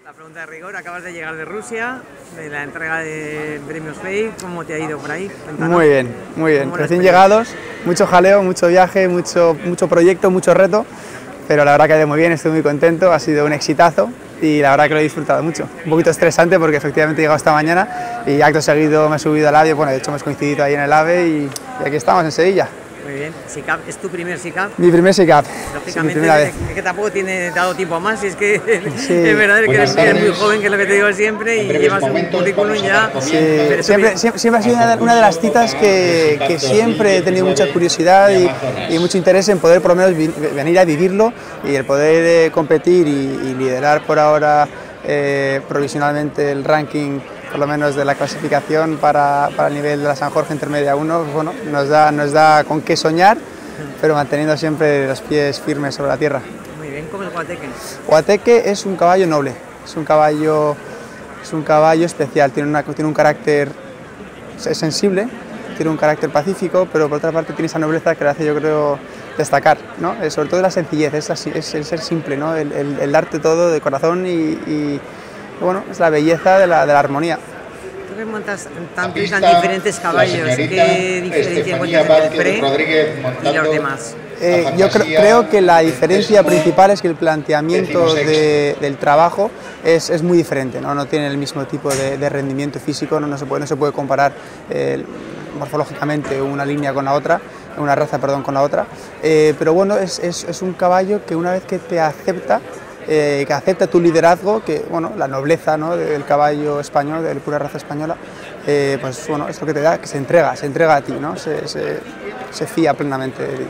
La pregunta de rigor, acabas de llegar de Rusia, de la entrega de premios FEI, ¿cómo te ha ido por ahí? Cuéntanos. Muy bien. Recién llegados, mucho jaleo, mucho viaje, mucho proyecto, mucho reto, pero la verdad que ha ido muy bien, estoy muy contento, ha sido un exitazo y la verdad que lo he disfrutado mucho. Un poquito estresante porque efectivamente he llegado esta mañana y acto seguido me he subido al AVE, bueno, de hecho hemos coincidido ahí en el AVE y aquí estamos en Sevilla. Muy bien. SICAP, ¿es tu primer SICAP? Mi primer SICAP. Lógicamente, sí, es que tampoco tiene dado tiempo a más, y es que sí, es verdad que eres muy joven, que es lo que te digo siempre, y llevas un currículum ya. Sí, siempre ha sido una de las citas que siempre he tenido mucha curiosidad y mucho interés en poder por lo menos venir a vivirlo y el poder competir y liderar por ahora provisionalmente el ranking, por lo menos de la clasificación para el nivel de la San Jorge Intermedia 1, pues bueno, nos da con qué soñar, pero manteniendo siempre los pies firmes sobre la tierra. Muy bien, ¿cómo es el Guateque? Guateque es un caballo noble, es un caballo especial, tiene un carácter, es sensible, tiene un carácter pacífico, pero por otra parte tiene esa nobleza que le hace, yo creo, destacar, ¿no? Sobre todo la sencillez, es el ser simple, ¿no? el darte todo de corazón y bueno, es la belleza de la armonía. Tú que montas tan diferentes caballos, ¿qué diferencia encuentras entre el Pre y los demás? Yo creo que la diferencia principal es que el planteamiento del trabajo es muy diferente, no tiene el mismo tipo de rendimiento físico, no se puede comparar morfológicamente una línea con la otra, una raza con la otra, pero bueno, es un caballo que una vez que te acepta, que acepta tu liderazgo, que bueno, la nobleza, ¿no?, del caballo español, de la pura raza española, pues bueno, es lo que te da, que se entrega a ti, ¿no? Se fía plenamente de ti.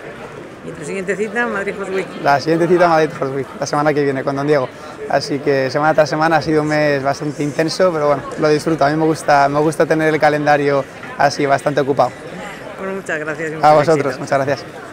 ¿Y tu siguiente cita, Madrid Horse Week? La siguiente cita, Madrid Horse Week, la semana que viene con don Diego. Así que semana tras semana ha sido un mes bastante intenso, pero bueno, lo disfruto. A mí me gusta tener el calendario así bastante ocupado. Bueno, muchas gracias. A vosotros, muchas gracias.